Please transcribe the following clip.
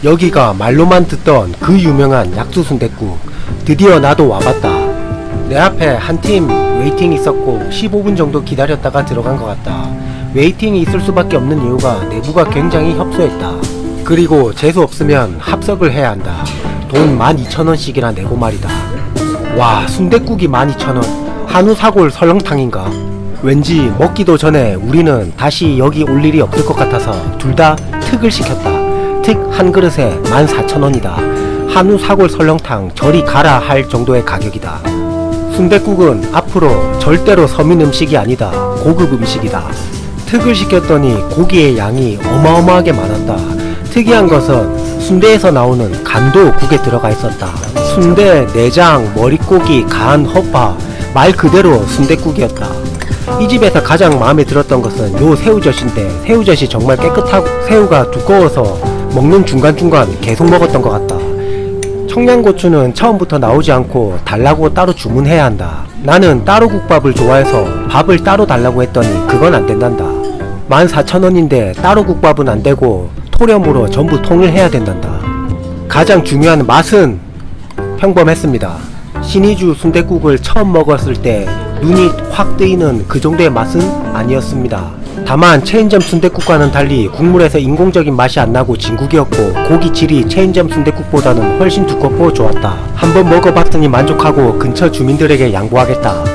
여기가 말로만 듣던 그 유명한 약수순댓국. 드디어 나도 와봤다. 내 앞에 한 팀 웨이팅 있었고 15분 정도 기다렸다가 들어간 것 같다. 웨이팅이 있을 수밖에 없는 이유가 내부가 굉장히 협소했다. 그리고 재수 없으면 합석을 해야 한다. 돈 12,000원씩이나 내고 말이다. 와, 순댓국이 12,000원. 한우 사골 설렁탕인가? 왠지 먹기도 전에 우리는 다시 여기 올 일이 없을 것 같아서 둘 다 특을 시켰다. 특 한 그릇에 14,000원이다. 한우 사골 설렁탕 저리 가라 할 정도의 가격이다. 순댓국은 앞으로 절대로 서민 음식이 아니다. 고급 음식이다. 특을 시켰더니 고기의 양이 어마어마하게 많았다. 특이한 것은 순대에서 나오는 간도 국에 들어가 있었다. 순대, 내장, 머릿고기, 간, 허파, 말 그대로 순댓국이었다. 이 집에서 가장 마음에 들었던 것은 요 새우젓인데 새우젓이 정말 깨끗하고 새우가 두꺼워서 먹는 중간중간 계속 먹었던 것 같다. 청양고추는 처음부터 나오지 않고 달라고 따로 주문해야 한다. 나는 따로 국밥을 좋아해서 밥을 따로 달라고 했더니 그건 안 된단다. 14,000원인데 따로 국밥은 안 되고 토렴으로 전부 통일해야 된단다. 가장 중요한 맛은 평범했습니다. 신의주 순댓국을 처음 먹었을 때 눈이 확 뜨이는 그 정도의 맛은 아니었습니다. 다만 체인점 순댓국과는 달리 국물에서 인공적인 맛이 안 나고 진국이었고 고기 질이 체인점 순댓국보다는 훨씬 두껍고 좋았다. 한번 먹어봤으니 만족하고 근처 주민들에게 양보하겠다.